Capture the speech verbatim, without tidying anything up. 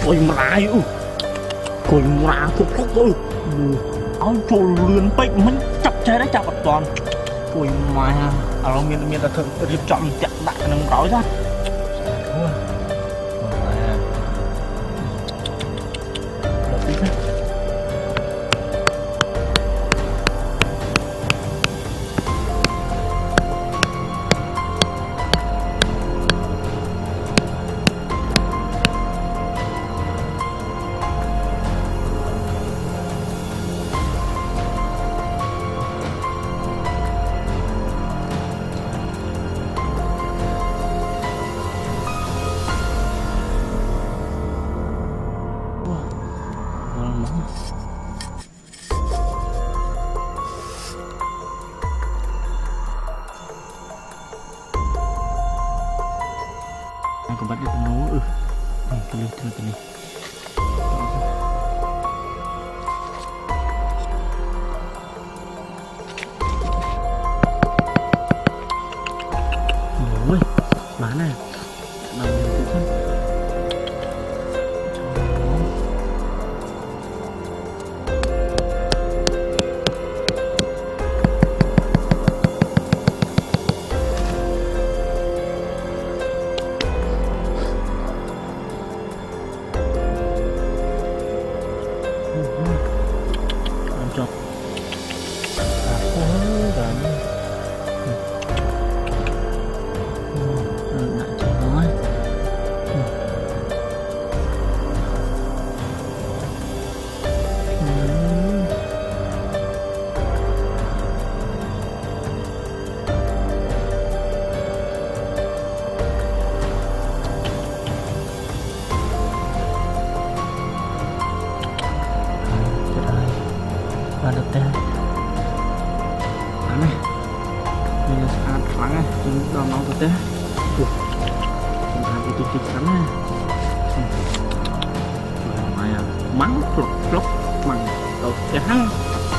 Ôi mà ư Cùi mà cục khúc ư Áo trồ lươn bếch mình chập trái đã chập bật toàn Cùi mà Ở đó miền miền là thượng riêng chọn chặt đại nâng rói ra Aku buat dia penuh. Uh, ni kena kena kena. Ôi, mana? Mana itu kan? Mantap. Apa dan nak cakap ada teh aneh ini sangat panas jadi udah mau ke teh tuh sangat itu di sana lumayan mang plok plok mang tau teh